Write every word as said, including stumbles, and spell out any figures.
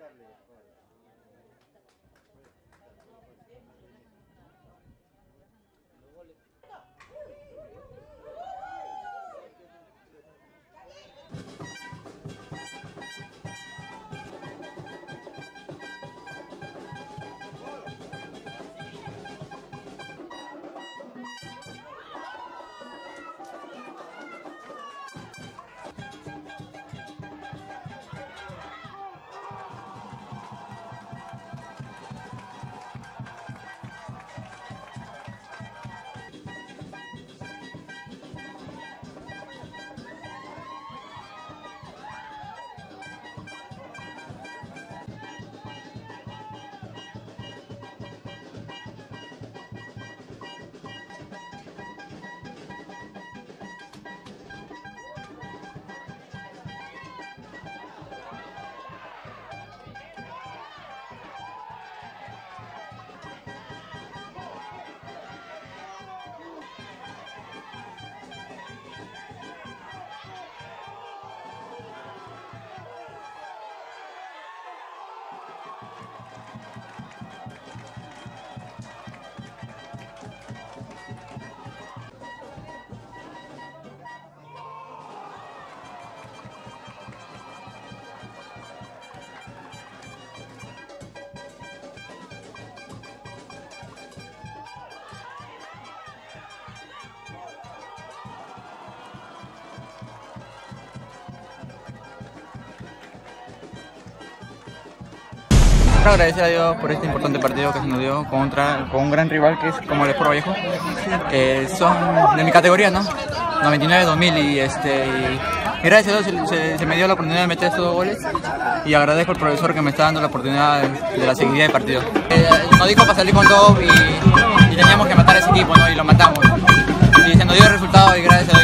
Quiero agradecer a Dios por este importante partido que se nos dio contra con un gran rival que es como el Sport Vallejo. Eh, son de mi categoría, ¿no? noventa y nueve dos mil y, este, y, y gracias a Dios se, se, se me dio la oportunidad de meter estos dos goles y agradezco al profesor que me está dando la oportunidad de, de la seguidilla de partido. Eh, nos dijo para salir con todo y, y teníamos que matar a ese equipo, ¿no? Y lo matamos. Y se nos dio el resultado y gracias a Dios